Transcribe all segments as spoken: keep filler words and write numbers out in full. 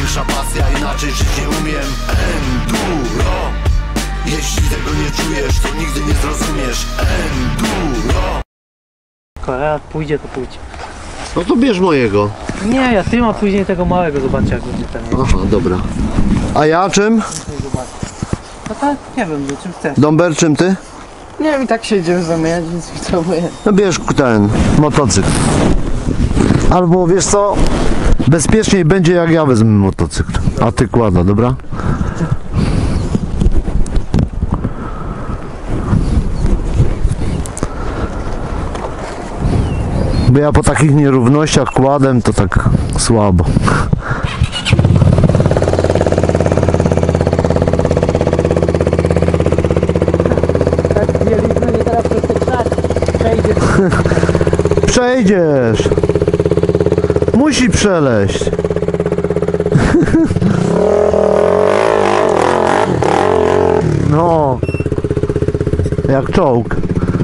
największa pasja, inaczej żyć nie umiem. Enduro. Jeśli tego nie czujesz, to nigdy nie zrozumiesz. Enduro. Korea pójdzie, to pójdzie. No to bierz mojego. Nie, ja tym, a później tego małego zobaczę, jak będzie ten. Aha, dobra. A ja czym? No tak, nie wiem, czym chcesz. Domber, czym ty? Nie wiem, i tak się idziemy zamieniać, więc mi to obojętnie. No bierz ten motocykl. Albo wiesz co? Bezpieczniej będzie, jak ja wezmę motocykl. A ty kłada, dobra? Bo ja po takich nierównościach kładem to tak słabo. Tak, mieliśmy nie teraz przez te krzaki. Przejdziesz. Przejdziesz. Musi przeleść. No. Jak czołg.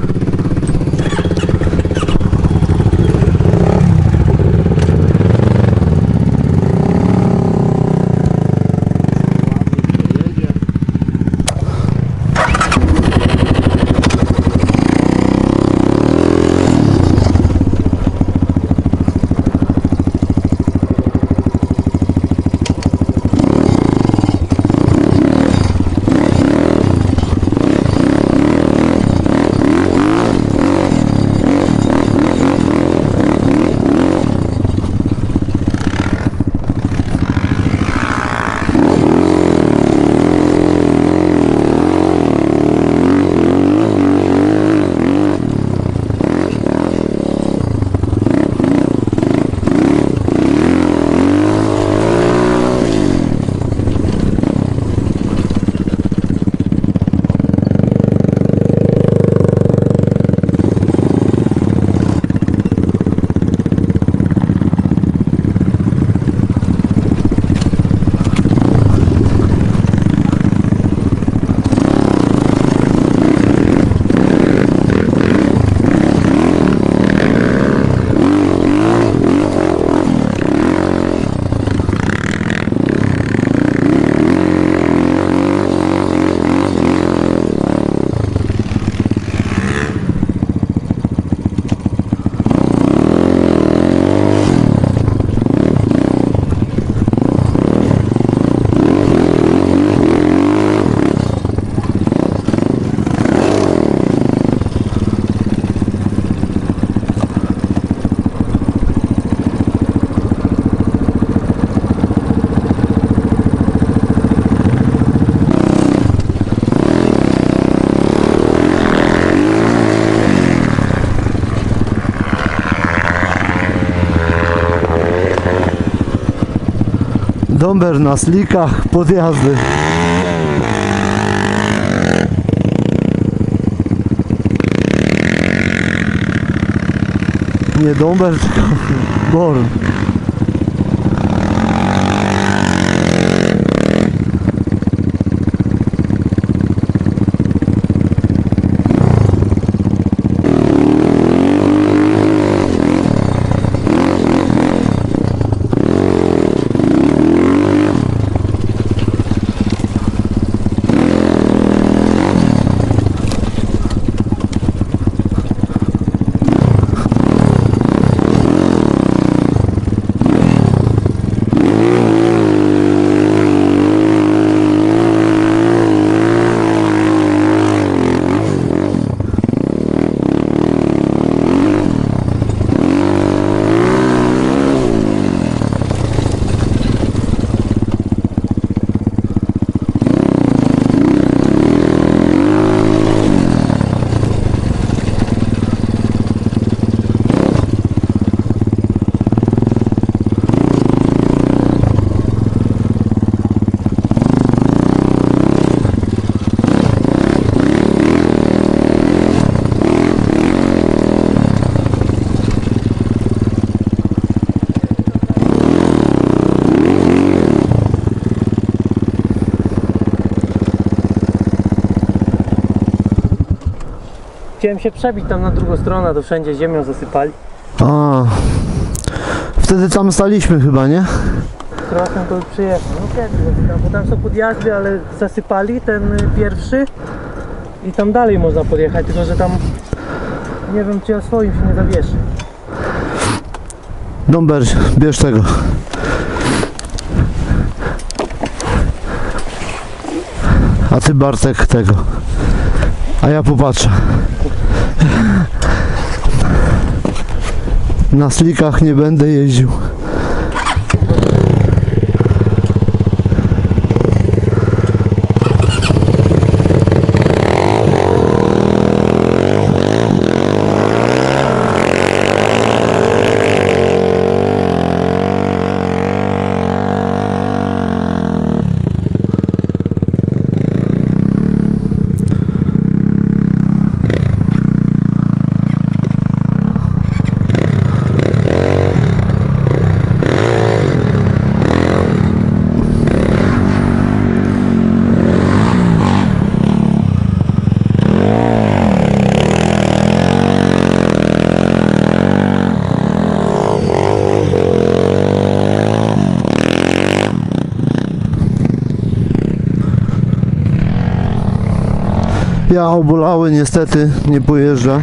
Domber na slikach, podjazdy. Nie Domber, tylko Born. Chciałem się przebić tam na drugą stronę, to wszędzie ziemią zasypali. A, wtedy tam staliśmy chyba, nie? Crossem to by przyjechał. No kiedy, tam, bo tam są podjazdy, ale zasypali ten y, pierwszy i tam dalej można podjechać, tylko że tam nie wiem, czy ja swoim się nie zawieszy. Domber, bierz tego. A ty Bartek tego. A ja popatrzę. Na slikach nie będę jeździł. Ja obolały niestety nie pojeżdża.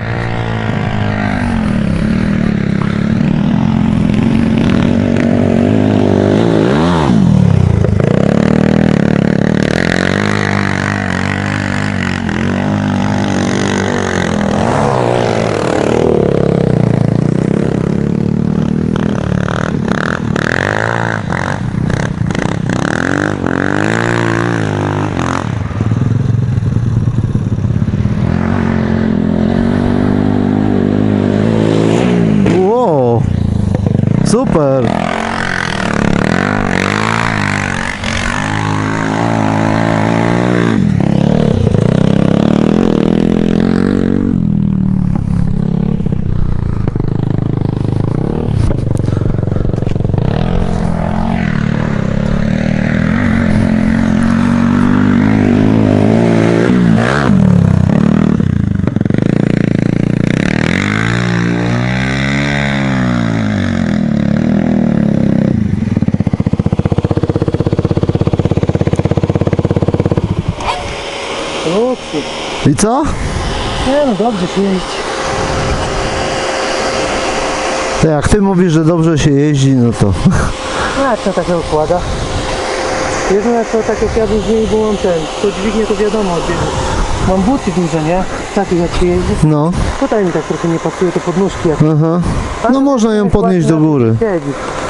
Super! I co? Nie no, dobrze się jeździ. To jak ty mówisz, że dobrze się jeździ, no to... A jak to tak się układa? Jedyne co, tak jak jadę z niej, bo mam ten, to dźwignię to wiadomo, mam buty duże, nie? Takich jak się jeździ. No. Tutaj mi tak trochę nie pasuje, to podnóżki jak... Aha. No można ją podnieść do góry. Siedzi.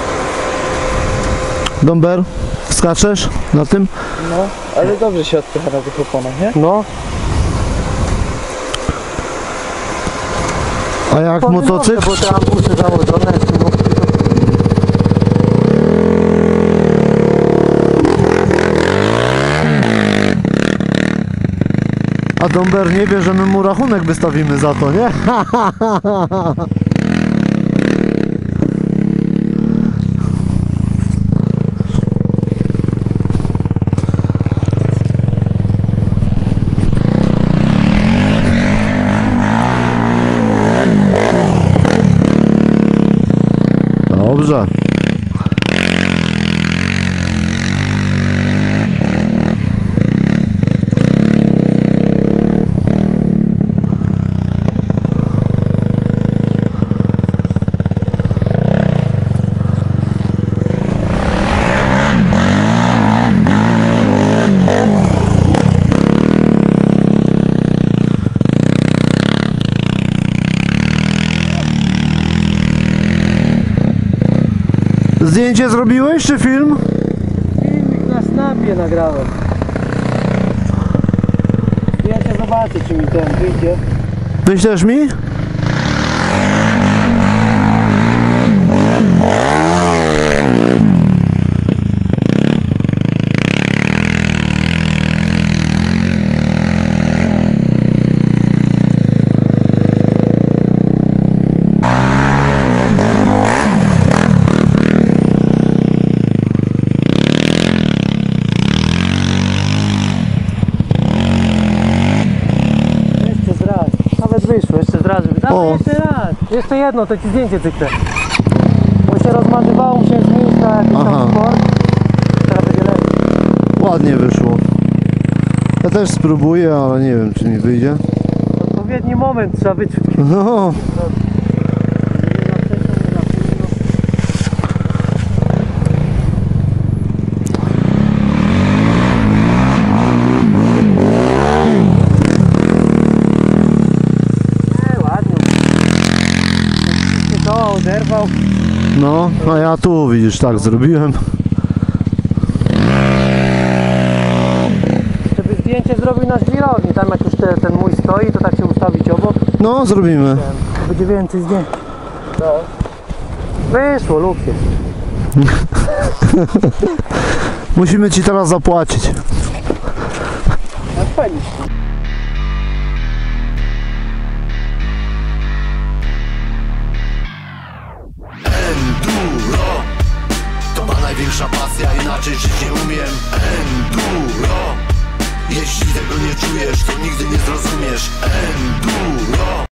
Domber, skaczesz na tym? No, ale dobrze się odpycha na tych oponach, nie? No. A jak motocykl? Bo te ampusy założone. A Domber nie wie, że my mu rachunek wystawimy za to, nie? Dobrze. Zdjęcie zrobiłeś, czy film? Filmik na snapie nagrałem. Zdjęcie zobaczę, czy mi ten wyjdzie. Wyślesz mi? Wyszło, jeszcze raz, żeby... Dawaj, jeszcze raz! Jeszcze jedno, to ci zdjęcie cyknę. Bo się rozmazywało, musiałem zmienić na jakiś tam sport. ładnie wyszło. Ja też spróbuję, ale nie wiem, czy mi wyjdzie. Odpowiedni moment trzeba wyczuć. No, Nie, ładnie. To oderwał. no, a ja tu widzisz, tak zrobiłem. Żeby zdjęcie zrobił na żwirowni. Tam jak już te, ten mój stoi, to tak się ustawić obok. No, zrobimy. Ten, będzie więcej zdjęć. No. Wyszło, luk jest. Musimy ci teraz zapłacić. No fajnie. Enduro to ma największa pasja, inaczej żyć nie umiem. Enduro, jeśli tego nie czujesz, to nigdy nie zrozumiesz. Enduro.